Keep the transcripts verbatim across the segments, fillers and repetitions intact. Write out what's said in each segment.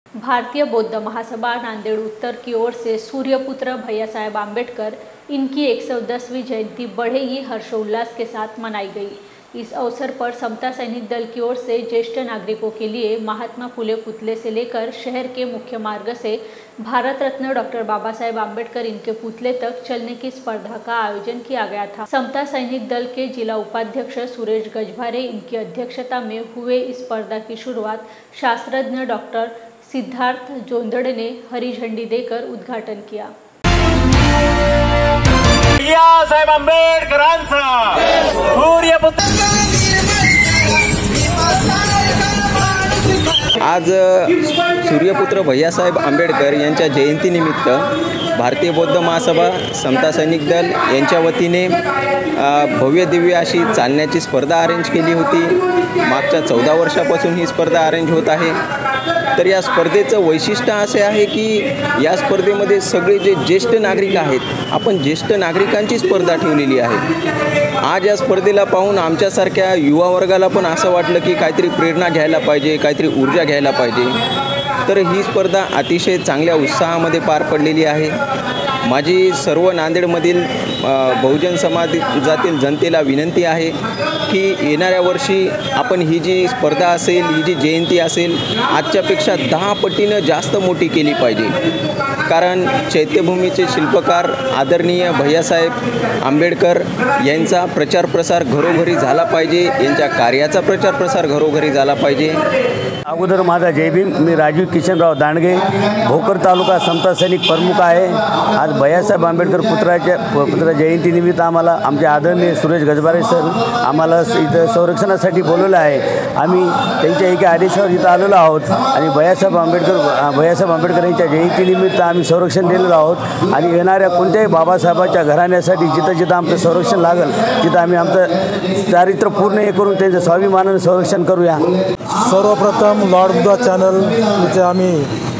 भारतीय बौद्ध महासभा नांदेड़ उत्तर की ओर से सूर्यपुत्र भैया साहेब आम्बेडकर इनकी एक सौ दसवीं जयंती बड़े ही हर्षोल्लास के साथ मनाई गई। इस अवसर पर समता सैनिक दल की ओर से ज्येष्ठ नागरिकों के लिए महात्मा फुले पुतले से लेकर शहर के मुख्य मार्ग से भारत रत्न डॉक्टर बाबा साहेब आम्बेडकर इनके पुतले तक चलने की स्पर्धा का आयोजन किया गया था। समता सैनिक दल के जिला उपाध्यक्ष सुरेश गजभारे इनकी अध्यक्षता में हुए इस स्पर्धा की शुरुआत शास्त्रज्ञ डॉक्टर सिद्धार्थ जोंधड़े ने हरी झंडी देकर उद्घाटन किया। भैया साहेब आंबेडकरांचा सूर्यपुत्र। आज सूर्यपुत्र भैयासाहेब आंबेडकर यांच्या जयंतीनिमित्त भारतीय बौद्ध महासभा समता सैनिक दल यांच्या वतीने भव्य दिव्य अशी चालण्याची स्पर्धा अरेंज केली होती। मागच्या चौदा वर्षापासून ही स्पर्धा अरेंज होत आहे। तर या स्पर्धेचं वैशिष्ट्य असे आहे की या स्पर्धेमध्ये सगळे जे ज्येष्ठ नागरिक आहेत, आपण ज्येष्ठ नागरिकांची स्पर्धा ठेवलेली आहे। आज या स्पर्धेला पाहून आमच्यासारख्या युवा वर्गाला पण असं वाटलं की काहीतरी प्रेरणा घ्यायला पाहिजे, काहीतरी ऊर्जा घ्यायला पाहिजे। तर ही स्पर्धा अतिशय चांगल्या उत्साहामध्ये पार पडलेली आहे। माझी सर्व नांदेडमधील बहुजन समाजातील जनतेला विनंती आहे की येणाऱ्या वर्षी आपण ही जी स्पर्धा असेल, ही जी जयंती असेल, आजच्यापेक्षा दहा पटीनं जास्त मोठी केली पाहिजे। कारण चैत्यभूमीचे शिल्पकार आदरणीय भैयासाहेब आंबेडकर यांचा प्रचार प्रसार घरोघरी झाला पाहिजे, यांच्या कार्याचा प्रचार प्रसार घरोघरी झाला पाहिजे। अगोदर माझा जय भीम। मी राजीव किशनराव दांडगे, भोकर तालुका समता सैनिक प्रमुख आहे। आज भैयासाहेब आंबेडकर पुत्राच्या पुत्र जयंतीनिमित्त आम्हाला आमचे आदरणीय सुरेश गजभारे सर आम्हाला इथं संरक्षणासाठी बोलवलं आहे। आम्ही त्यांच्या एका आदेशावर इथं आलेलो आहोत आणि भैयासाहेब आंबेडकर भैयासाहेब आंबेडकर यांच्या जयंतीनिमित्त आम्ही संरक्षण दिलेलं आहोत आणि येणाऱ्या कोणत्याही बाबासाहेबांच्या घराण्यासाठी जिथं जिथं आमचं संरक्षण लागेल तिथं आम्ही आमचं चारित्र्य पूर्ण हे करून त्यांचं स्वाभिमानानं संरक्षण करूया। सर्वप्रथम लॉर्ड बुद्धा चॅनल इथे आम्ही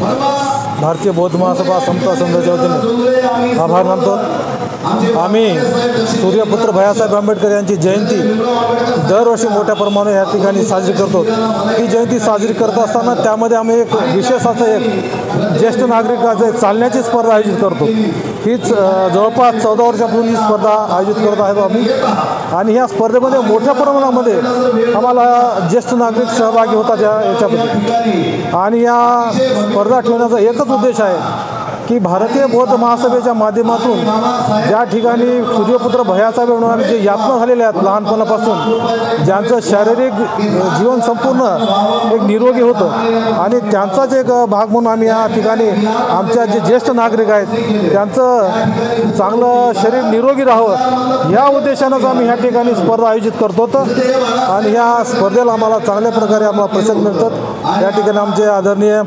भारतीय बौद्ध महासभा समता संघाच्या वतीने आभार मानतो। आम्ही सूर्यपुत्र भैयासाहेब आंबेडकर यांची जयंती दरवर्षी मोठ्या प्रमाणात या ठिकाणी साजरी करतो। ही जयंती साजरी करत असताना त्यामध्ये आम्ही एक विशेष असं एक ज्येष्ठ नागरिकाचे चालण्याची स्पर्धा आयोजित करतो। हीच जवळपास चौदा वर्षापासून ही स्पर्धा आयोजित करत आहेत आम्ही आणि ह्या स्पर्धेमध्ये मोठ्या प्रमाणामध्ये आम्हाला ज्येष्ठ नागरिक सहभागी होतात या याच्यामध्ये। आणि या स्पर्धा ठेवण्याचा एकच उद्देश आहे की भारतीय बौद्ध महासभेच्या माध्यमातून ज्या ठिकाणी सूर्यपुत्र भैयासाहेब म्हणून जे यातना झालेले आहेत लहानपणापासून, ज्यांचं शारीरिक जीवन संपूर्ण एक निरोगी होतं आणि त्यांचाच एक भाग म्हणून आम्ही या ठिकाणी आमच्या जे ज्येष्ठ नागरिक आहेत त्यांचं चांगलं शरीर निरोगी राहावं या उद्देशानंच आम्ही ह्या ठिकाणी स्पर्धा आयोजित करतो। आणि या स्पर्धेला आम्हाला चांगल्या प्रकारे आम्हाला प्रसिद्ध मिळतात। या ठिकाणी आमचे आदरणीय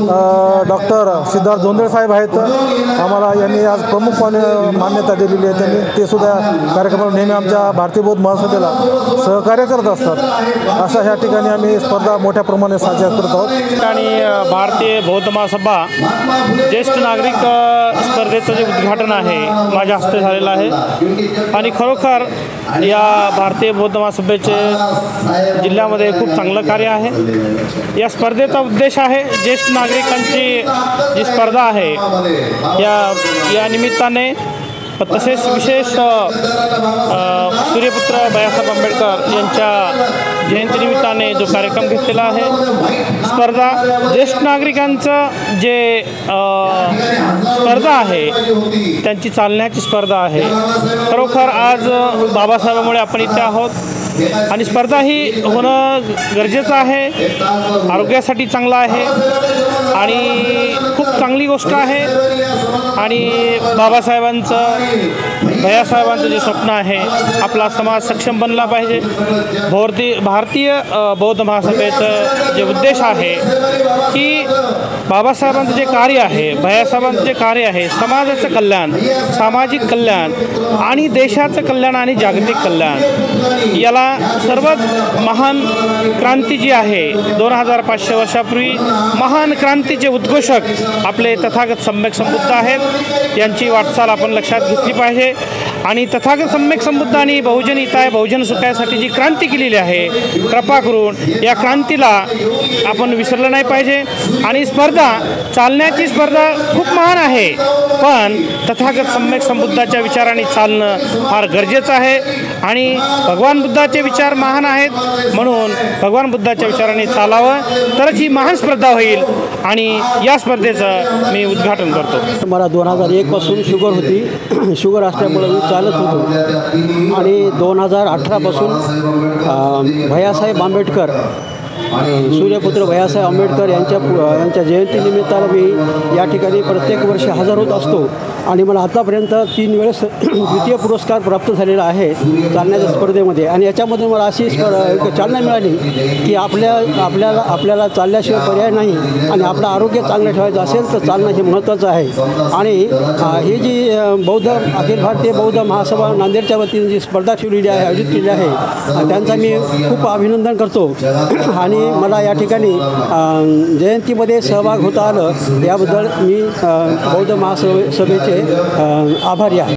डॉक्टर सिद्धार्थ जोंधळे साहेब आहेत, आम्हाला यांनी आज प्रमुख मान्यता दिलेली आहे। त्यांनी ते सुद्धा कार्यक्रमाला नेहमी आमच्या भारतीय बौद्ध महासभेला सहकार्य करत असतात। अशा ह्या ठिकाणी आम्ही स्पर्धा मोठ्या प्रमाणात साजरा करत आहोत। आणि भारतीय बौद्ध महासभा ज्येष्ठ नागरिक स्पर्धेचं जे उद्घाटन आहे माझ्या हस्ते झालेलं आहे आणि खरोखर या भारतीय बौद्ध महासभेचे जिल्ह्यामध्ये खूप चांगलं कार्य आहे। या स्पर्धेचा उद्देश आहे ज्येष्ठ नागरिकांची जी स्पर्धा आहे या या निमित्ताने तसेच विशेष सूर्यपुत्र भैयासाहेब आंबेडकर यांच्या जयंतीनिमित्ताने जो कार्यक्रम घेतलेला आहे, स्पर्धा ज्येष्ठ नागरिकांचं जे स्पर्धा आहे त्यांची चालण्याची स्पर्धा आहे। खरोखर आज बाबासाहेबांमुळे आपण इथे आहोत आणि स्पर्धा ही होणं गरजेचं आहे, आरोग्यासाठी चांगलं आहे आणि खूप चांगली गोष्ट आहे। आणि बाबासाहेबांचं भैयासाहेबांचं जे स्वप्न आहे आपला समाज सक्षम बनला पाहिजे। भारतीय भारतीय बौद्ध महासभेचं जे उद्देश आहे की बाबासाहेबांचं जे कार्य आहे, भैयासाहेबांचं जे कार्य आहे, समाजाचं कल्याण, सामाजिक कल्याण आणि देशाचं कल्याण आणि जागतिक कल्याण, याला सर्वात महान क्रांती जी आहे दोन हजार पाचशे वर्षापूर्वी महान क्रांतीचे उद्घोषक आपले तथागत सम्यक संबुद्ध आहेत, यांची वाटचाल आपण लक्षात घेतली पाहिजे। आणि तथागत सम्यक संबुद्धांनी बहुजन हिताय बहुजन सुखायासाठी जी क्रांती केलेली आहे, कृपा करून या क्रांतीला आपण विसरलं नाही पाहिजे। आणि स्पर्धा चालण्याची स्पर्धा खूप महान आहे, पण तथागत सम्यक संबुद्धाच्या विचारांनी चालणं फार गरजेचं आहे। आणि भगवान बुद्धाचे विचार महान आहेत, म्हणून भगवान बुद्धाच्या विचारांनी चालावं तरच ही महान स्पर्धा होईल। आणि या स्पर्धेचं मी उद्घाटन करतो। मला दोन हजार एकपासून शुगर होती, शुगर असल्यामुळे मी चालत होतो आणि दोन हजार अठरापासून भैयासाहेब आंबेडकर सूर्यपुत्र भैयासाहेब आंबेडकर यांच्या यांच्या जयंतीनिमित्तानं मी या ठिकाणी प्रत्येक वर्षी हजर होत असतो आणि मला आतापर्यंत तीन वेळेस द्वितीय पुरस्कार प्राप्त झालेला आहे चालण्याच्या स्पर्धेमध्ये। आणि याच्यामधून मला अशी स्पर्धा चालना मिळाली की आपल्या आपल्याला आपल्याला चालल्याशिवाय पर्याय नाही आणि आपलं आरोग्य चांगलं ठेवायचं असेल तर चालणं हे महत्त्वाचं आहे। आणि ही जी बौद्ध अखिल भारतीय बौद्ध महासभा नांदेडच्या वतीने जी स्पर्धा ठेवलेली आहे, आयोजित केली आहे, त्यांचा मी खूप अभिनंदन करतो। आणि मला या ठिकाणी जयंतीमध्ये सहभाग होता आलं याबद्दल मी बौद्ध महासभेचे आभारी आहे।